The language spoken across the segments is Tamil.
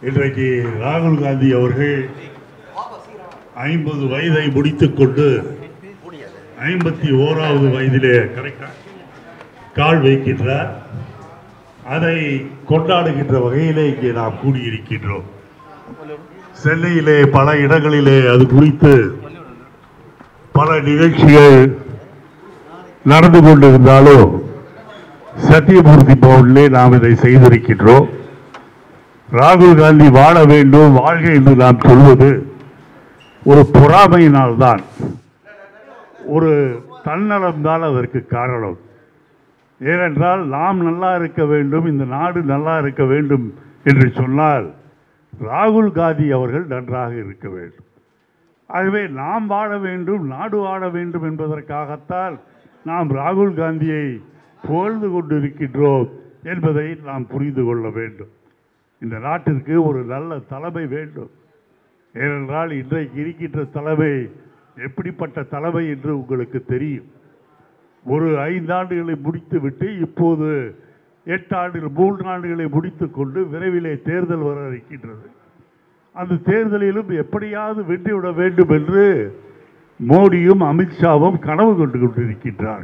இன்றைக்கு ராகுல் காந்தி அவர்கள் 50 வயதை முடித்துக்கொண்டு 51வது வயதிலே கால் வைக்கின்றார். அதை கொண்டாடுகின்ற வகையிலே இங்கே நாம் கூடியிருக்கின்றோம். சென்னையிலே பல இடங்களிலே அது குறித்து பல நிகழ்ச்சிகள் நடந்து கொண்டிருந்தாலும் சத்தியமூர்த்தி பவனிலே நாம் இதை செய்திருக்கின்றோம். ராகுல் காந்தி வாழ வேண்டும், வாழ்க என்று நாம் சொல்வது ஒரு பொறாமையினால்தான், ஒரு தன்னலம்தான் அதற்கு காரணம். ஏனென்றால் நாம் நல்லா இருக்க வேண்டும், இந்த நாடு நல்லா இருக்க வேண்டும் என்று சொன்னால் ராகுல் காந்தி அவர்கள் நன்றாக இருக்க வேண்டும். ஆகவே நாம் வாழ வேண்டும், நாடு வாழ வேண்டும் என்பதற்காகத்தான் நாம் ராகுல் காந்தியை புகழ்ந்து கொண்டிருக்கின்றோம் என்பதை நாம் புரிந்து கொள்ள வேண்டும். இந்த நாட்டிற்கு ஒரு நல்ல தலைமை வேண்டும். ஏனென்றால் இன்றைக்கு இருக்கின்ற தலைமை எப்படிப்பட்ட தலைமை என்று உங்களுக்கு தெரியும். ஒரு 5 ஆண்டுகளை முடித்துவிட்டு இப்போது 8 ஆண்டுகள் 3 ஆண்டுகளை முடித்துக்கொண்டு விரைவிலே தேர்தல் வர இருக்கின்றது. அந்த தேர்தலிலும் எப்படியாவது வெற்றிவிட வேண்டும் என்று மோடியும் அமித்ஷாவும் கனவு கொண்டு கொண்டிருக்கின்றார்.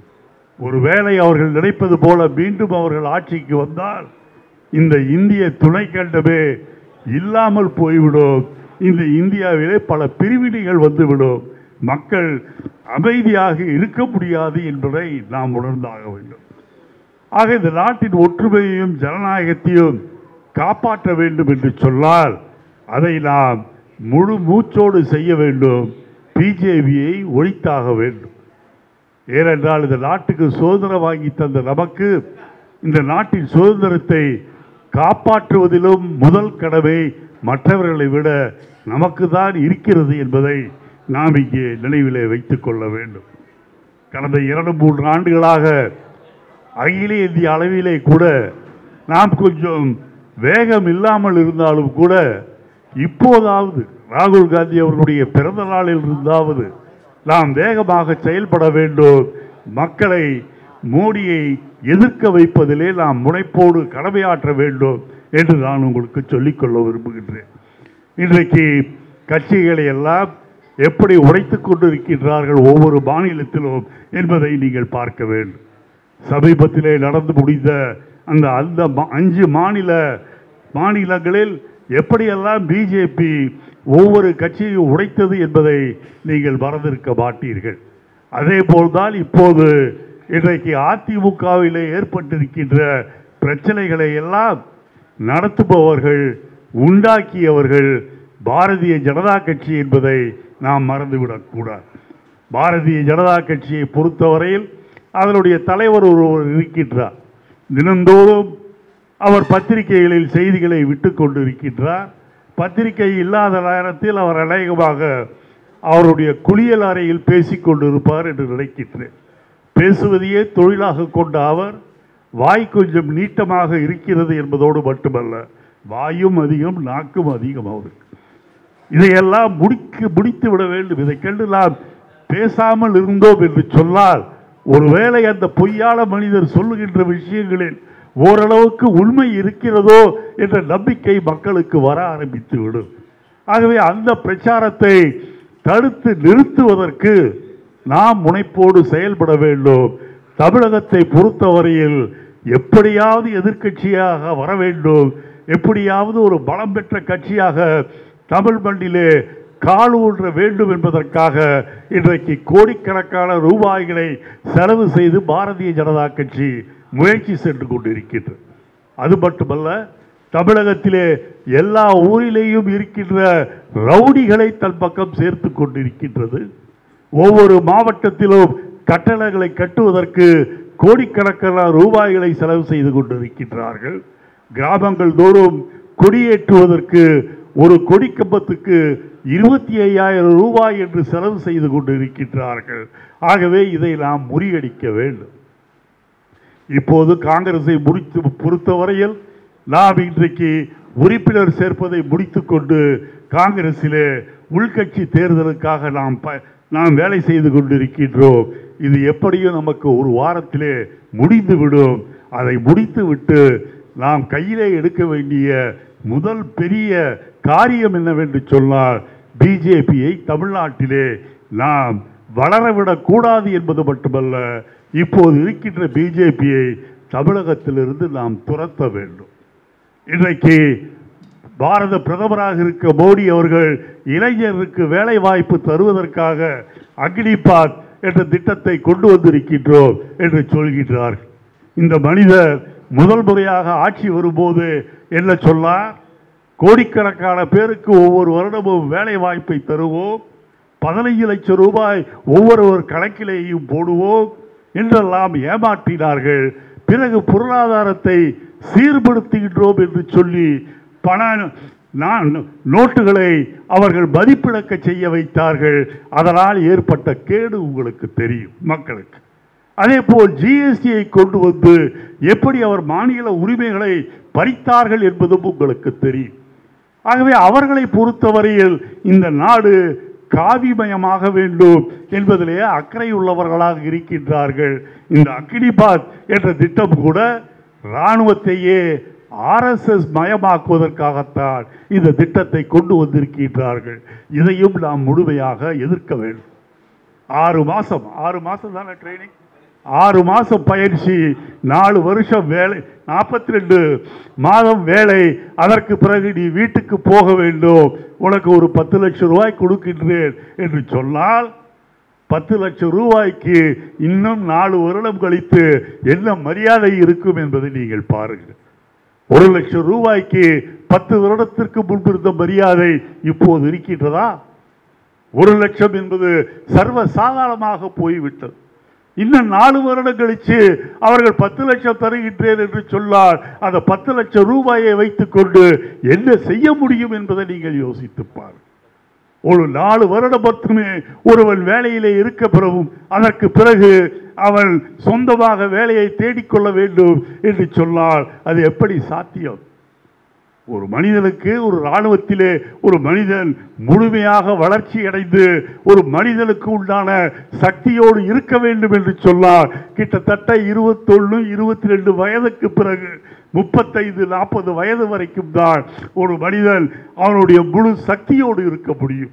ஒருவேளை அவர்கள் நினைப்பது போல மீண்டும் அவர்கள் ஆட்சிக்கு வந்தால் இந்த இந்திய துணைக்கண்டமே இல்லாமல் போய்விடும். இந்த இந்தியாவிலே பல பிரிவினைகள் வந்துவிடும். மக்கள் அமைதியாக இருக்க முடியாது என்பதை நாம் உணர்ந்தாக வேண்டும். ஆக இந்த நாட்டின் ஒற்றுமையையும் ஜனநாயகத்தையும் காப்பாற்ற வேண்டும் என்று சொன்னால் அதை நாம் முழு மூச்சோடு செய்ய வேண்டும். பிஜேபியை ஒழித்தாக வேண்டும். ஏனென்றால் இந்த நாட்டுக்கு சுதந்திரம் வாங்கி தந்த நமக்கு இந்த நாட்டின் சுதந்திரத்தை காப்பாற்றுவதிலும் முதல் கடமை மற்றவர்களை விட நமக்கு தான் இருக்கிறது என்பதை நாம் இங்கே நினைவிலே வைத்துக் கொள்ள வேண்டும். கடந்த 2-3 ஆண்டுகளாக அகில இந்திய அளவிலே கூட நாம் கொஞ்சம் வேகம் இல்லாமல் இருந்தாலும் கூட இப்போதாவது ராகுல் காந்தி அவர்களுடைய பிறந்த நாளில் இருந்தாவது நாம் வேகமாக செயல்பட வேண்டும். மக்களை மோடியை எதிர்க்க வைப்பதிலே நாம் முனைப்போடு கடமையாற்ற வேண்டும் என்று நான் உங்களுக்கு சொல்லிக்கொள்ள விரும்புகின்றேன். இன்றைக்கு கட்சிகளை எல்லாம் எப்படி உடைத்துக் கொண்டிருக்கின்றார்கள் ஒவ்வொரு மாநிலத்திலும் என்பதை நீங்கள் பார்க்க வேண்டும். சமீபத்திலே நடந்து முடிந்த அந்த 5 மாநிலங்களில் எப்படியெல்லாம் பிஜேபி ஒவ்வொரு கட்சியையும் உடைத்தது என்பதை நீங்கள் மறந்திருக்க மாட்டீர்கள். அதே போல்தான் இப்போது இன்றைக்கு அதிமுகவிலே ஏற்பட்டிருக்கின்ற பிரச்சனைகளை எல்லாம் நடத்துபவர்கள் உண்டாக்கியவர்கள் பாரதிய ஜனதா கட்சி என்பதை நாம் மறந்துவிடக்கூடாது. பாரதிய ஜனதா கட்சியை பொறுத்தவரையில் அதனுடைய தலைவர் ஒருவர் இருக்கின்றார். தினந்தோறும் அவர் பத்திரிகைகளில் செய்திகளை விட்டு கொண்டிருக்கின்றார். பத்திரிகை இல்லாத நேரத்தில் அவர் அநேகமாக அவருடைய குளியல் அறையில் பேசிக்கொண்டிருப்பார் என்று நினைக்கின்றேன். பேசுவதையே தொழிலாக கொண்ட அவர் வாய் கொஞ்சம் நீட்டமாக இருக்கிறது என்பதோடு மட்டுமல்ல, வாயும் அதிகம் நாக்கும் அதிகம் அவருக்கு. இதையெல்லாம் முடித்து விட வேண்டும். இதை கண்டு நாம் பேசாமல் இருந்தோம் என்று சொன்னால் ஒருவேளை அந்த பொய்யான மனிதர் சொல்லுகின்ற விஷயங்களில் ஓரளவுக்கு உண்மை இருக்கிறதோ என்ற நம்பிக்கை மக்களுக்கு வர ஆரம்பித்து விடும். ஆகவே அந்த பிரச்சாரத்தை தடுத்து நிறுத்துவதற்கு நாம் முனைப்போடு செயல்பட வேண்டும். தமிழகத்தை பொறுத்தவரையில் எப்படியாவது எதிர்க்கட்சியாக வர வேண்டும், எப்படியாவது ஒரு பலம் பெற்ற கட்சியாக தமிழ் மண்ணிலே கால் ஊன்ற வேண்டும் என்பதற்காக இன்றைக்கு கோடிக்கணக்கான ரூபாய்களை செலவு செய்து பாரதிய ஜனதா கட்சி முயற்சி சென்று கொண்டிருக்கின்றது. அது மட்டுமல்ல, தமிழகத்திலே எல்லா ஊரிலேயும் இருக்கின்ற ரவுடிகளை தன் பக்கம் சேர்த்து கொண்டிருக்கின்றது. ஒவ்வொரு மாவட்டத்திலும் கட்டடங்களை கட்டுவதற்கு கோடிக்கணக்கான ரூபாய்களை செலவு செய்து கொண்டிருக்கின்றார்கள். கிராமங்கள் தோறும் கொடியேற்றுவதற்கு ஒரு கொடிக்கம்பத்துக்கு 25,000 ரூபாய் என்று செலவு செய்து கொண்டிருக்கின்றார்கள். ஆகவே இதை நாம் முறியடிக்க வேண்டும். இப்போது காங்கிரஸை பொறுத்தவரையில் நாம் இன்றைக்கு உறுப்பினர் சேர்ப்பதை முடித்துக்கொண்டு காங்கிரஸிலே உள்கட்சி தேர்தலுக்காக நாம் வேலை செய்து கொண்டிருக்கின்றோம். இது எப்படியும் நமக்கு ஒரு வாரத்திலே முடிந்துவிடும். அதை முடித்துவிட்டு நாம் கையிலே எடுக்க வேண்டிய முதல் பெரிய காரியம் என்னவென்று சொன்னால் பிஜேபியை தமிழ்நாட்டிலே நாம் வளரவிடக்கூடாது என்பது மட்டுமல்ல, இப்போது இருக்கின்ற பிஜேபியை தமிழகத்திலிருந்து நாம் துரத்த வேண்டும். இன்றைக்கு பாரத பிரதமராக இருக்க மோடி அவர்கள் இளைஞருக்கு வேலை வாய்ப்பு தருவதற்காக அக்னிபாத் என்ற திட்டத்தை கொண்டு வந்திருக்கின்றோம் என்று சொல்கின்றார்கள். இந்த மனிதர் முதல் முறையாக ஆட்சி வரும்போது என்ன சொன்னார்? கோடிக்கணக்கான பேருக்கு ஒவ்வொரு வருடமும் வேலை வாய்ப்பை தருவோம், 15 லட்சம் ரூபாய் ஒவ்வொருவர் கணக்கிலேயும் போடுவோம் என்றெல்லாம் ஏமாற்றினார்கள். பிறகு பொருளாதாரத்தை சீர்படுத்துகின்றோம் என்று சொல்லி பண நோட்டுகளை அவர்கள் மதிப்பிழக்க செய்ய வைத்தார்கள். அதனால் ஏற்பட்ட கேடு உங்களுக்கு தெரியும் மக்களுக்கு. அதே போல் ஜிஎஸ்டியை கொண்டு வந்து எப்படி அவர் மாநில உரிமைகளை பறித்தார்கள் என்பதும் உங்களுக்கு தெரியும். ஆகவே அவர்களை பொறுத்தவரையில் இந்த நாடு காவிமயமாக வேண்டும் என்பதிலேயே அக்கறை உள்ளவர்களாக இருக்கின்றார்கள். இந்த அக்னிபாத் என்ற திட்டம் கூட இராணுவத்தையே RSS மயமாக்குவதற்காகத்தான் இந்த திட்டத்தை கொண்டு வந்திருக்கின்றார்கள். இதையும் நாம் முழுமையாக எதிர்க்க வேண்டும். 6 மாதம் தானே ட்ரைனிங், 6 மாதம் பயிற்சி, 4 வருஷம் வேலை, 42 மாதம் வேலை. அதற்கு பிறகு நீ வீட்டுக்கு போக வேண்டும், உனக்கு ஒரு 10 லட்சம் ரூபாய் கொடுக்கின்றேன் என்று சொன்னால் 10 லட்சம் ரூபாய்க்கு இன்னும் 4 வருடம் கழித்து என்ன மரியாதை இருக்கும் என்பதை நீங்கள் பாருங்கள். 1 லட்சம் ரூபாய்க்கு 10 வருடத்திற்கு முன்பு இருந்த மரியாதை இப்போது இருக்கின்றதா? 1 லட்சம் என்பது சர்வ சாதாரணமாக போய்விட்டது. இன்னும் 4 வருடம் கழிச்சு அவர்கள் 10 லட்சம் தருகின்றேன் என்று சொன்னார். அந்த 10 லட்சம் ரூபாயை வைத்துக் கொண்டு என்ன செய்ய முடியும் என்பதை நீங்கள் யோசித்துப்பார். ஒரு 4 வருடம் மட்டுமே ஒருவன் வேலையிலே இருக்க பெறவும் அதற்கு பிறகு அவன் சொந்தமாக வேலையை தேடிக்கொள்ள வேண்டும் என்று சொன்னால் அது எப்படி சாத்தியம்? ஒரு மனிதனுக்கு ஒரு இராணுவத்திலே ஒரு மனிதன் முழுமையாக வளர்ச்சி அடைந்து ஒரு மனிதனுக்கு உண்டான சக்தியோடு இருக்க வேண்டும் என்று சொன்னார் கிட்டத்தட்ட 21, 22 வயதுக்கு பிறகு 35, 40 வயது வரைக்கும் தான் ஒரு மனிதன் அவனுடைய முழு சக்தியோடு இருக்க முடியும்.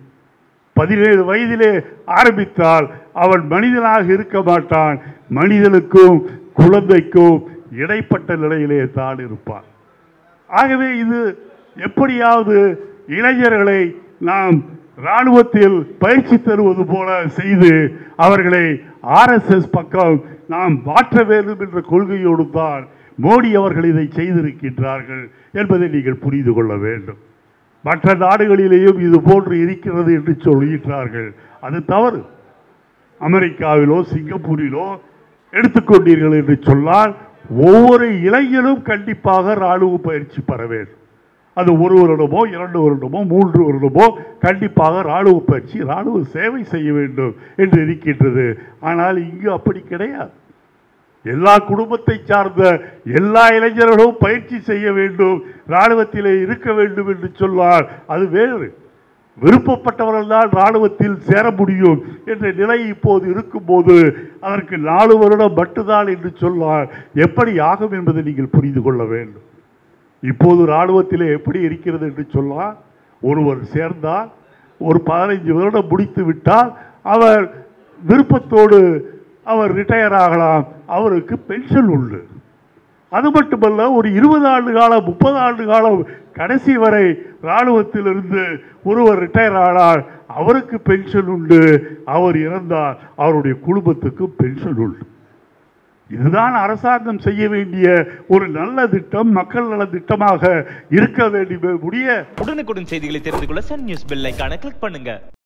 17 வயதிலே ஆரம்பித்தால் அவன் மனிதனாக இருக்க மாட்டான். மனிதனுக்கும் குழந்தைக்கும் இடைப்பட்ட நிலையிலே தான் இருப்பான். ஆகவே இது எப்படியாவது இளைஞர்களை நாம் இராணுவத்தில் பயிற்சி தருவது போல செய்து அவர்களை RSS பக்கம் நாம் மாற்ற வேண்டும் என்ற கொள்கையோடு தான் மோடி அவர்கள் இதை செய்திருக்கின்றார்கள் என்பதை நீங்கள் புரிந்து கொள்ள வேண்டும். மற்ற நாடுகளிலேயும் இது போன்று இருக்கிறது என்று சொல்கிறார்கள். அது தவறு. அமெரிக்காவிலோ சிங்கப்பூரிலோ எடுத்துக்கொண்டீர்கள் என்று சொன்னால் ஒவ்வொரு இளைஞனும் கண்டிப்பாக இராணுவ பயிற்சி பெற வேண்டும். அது 1 வருடமோ 2 வருடமோ 3 வருடமோ கண்டிப்பாக இராணுவ பயிற்சி, இராணுவ சேவை செய்ய வேண்டும் என்று இருக்கின்றது. ஆனால் இங்கு அப்படி கிடையாது. எல்லா குடும்பத்தை சார்ந்த எல்லா இளைஞர்களும் பயிற்சி செய்ய வேண்டும், இராணுவத்திலே இருக்க வேண்டும் என்று சொன்னார். அது வேறு. விருப்பப்பட்டவர்கள் தான் இராணுவத்தில் சேர முடியும் என்ற நிலை இப்போது இருக்கும்போது அதற்கு 4 வருடம் மட்டும்தான் என்று சொன்னார். எப்படி ஆகும் என்பதை நீங்கள் புரிந்து கொள்ள வேண்டும். இப்போது இராணுவத்திலே எப்படி இருக்கிறது என்று சொன்னால் ஒருவர் சேர்ந்தால் ஒரு 15 வருடம் முடித்து விட்டால் அவர் விருப்பத்தோடு அவர் ரிட்டையர் ஆகலாம், அவருக்கு பென்ஷன் உண்டு. அது மட்டுமல்ல, ஒரு 20 ஆண்டு காலம் 30 ஆண்டு காலம் கடைசி வரை இராணுவத்திலிருந்து ஒருவர் ரிட்டையர் ஆனால் அவருக்கு பென்ஷன் உண்டு. அவர் இறந்தால் அவருடைய குடும்பத்துக்கு பென்ஷன் உண்டு. இதுதான் அரசாங்கம் செய்ய வேண்டிய ஒரு நல்ல திட்டம், மக்கள் நல திட்டமாக இருக்க வேண்டிய. உடனுக்குடன் செய்திகளை தெரிந்து கொள்ள சன் நியூஸ் பெல் ஐகானை கிளிக் பண்ணுங்க.